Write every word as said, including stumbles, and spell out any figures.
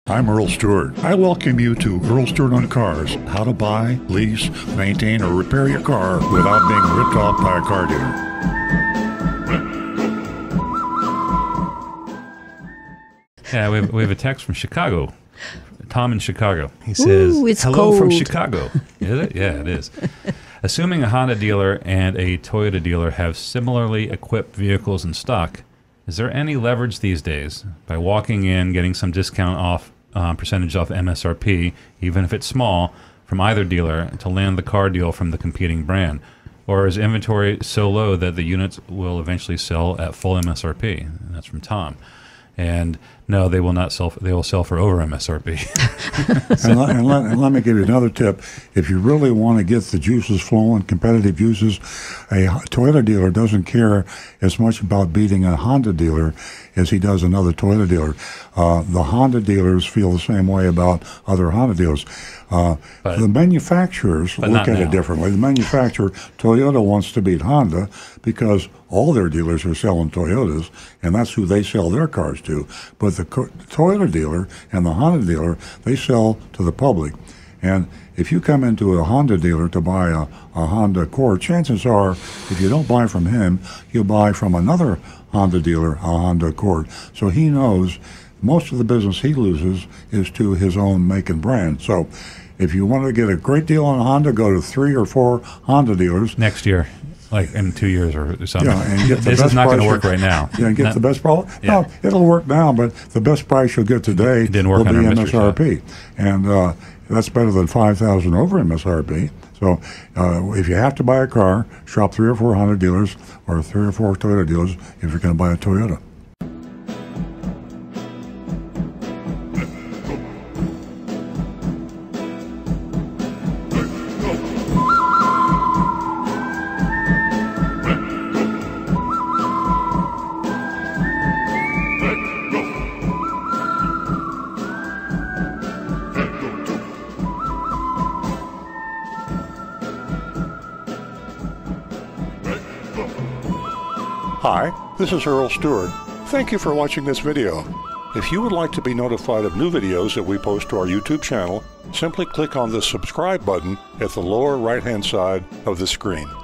I'm Earl Stewart. I welcome you to Earl Stewart on Cars, how to buy, lease, maintain, or repair your car without being ripped off by a car dealer. Yeah, we have, we have a text from Chicago. Tom in Chicago. He says, Ooh, it's hello cold. from Chicago. Is it? Yeah, it is. Assuming a Honda dealer and a Toyota dealer have similarly equipped vehicles in stock, is there any leverage these days by walking in, getting some discount off, uh, percentage off M S R P, even if it's small, from either dealer to land the car deal from the competing brand? Or is inventory so low that the units will eventually sell at full M S R P? And that's from Tom. And no, they will not sell. They will sell for over M S R P. and, let, and, let, and let me give you another tip. If you really want to get the juices flowing, competitive juices, a Toyota dealer doesn't care as much about beating a Honda dealer as he does another Toyota dealer. Uh, the Honda dealers feel the same way about other Honda dealers. Uh, but, the manufacturers look at now. it differently. The manufacturer, Toyota, wants to beat Honda because all their dealers are selling Toyotas, and that's who they sell their cars to. But the Toyota dealer and the Honda dealer, they sell to the public. And if you come into a Honda dealer to buy a, a Honda Accord, chances are, if you don't buy from him, you'll buy from another Honda dealer a Honda Accord. So he knows most of the business he loses is to his own make and brand. So if you want to get a great deal on a Honda, go to three or four Honda dealers. Next year. Like in two years or something. Yeah, and get the this best is not going to work you, right now. Yeah, and get not, the best price. Yeah. No, it'll work now, but the best price you'll get today it didn't work will be on M S R P. And uh, that's better than five thousand dollars over M S R P. So uh, if you have to buy a car, shop three or four Honda dealers or three or four Toyota dealers if you're going to buy a Toyota. Hi, this is Earl Stewart. Thank you for watching this video. If you would like to be notified of new videos that we post to our YouTube channel, simply click on the subscribe button at the lower right-hand side of the screen.